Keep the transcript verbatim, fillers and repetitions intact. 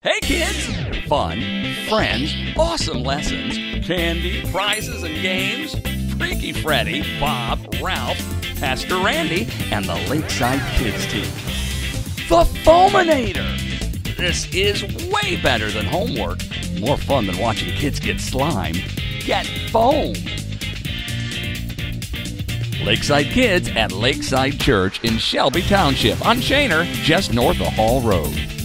Hey kids! Fun, friends, awesome lessons, candy, prizes, and games. Freaky Freddy, Bob, Ralph, Pastor Randy, and the Lakeside Kids team. The Foaminator! This is way better than homework. More fun than watching kids get slimed. Get foamed! Lakeside Kids at Lakeside Church in Shelby Township on Shaner, just north of Hall Road.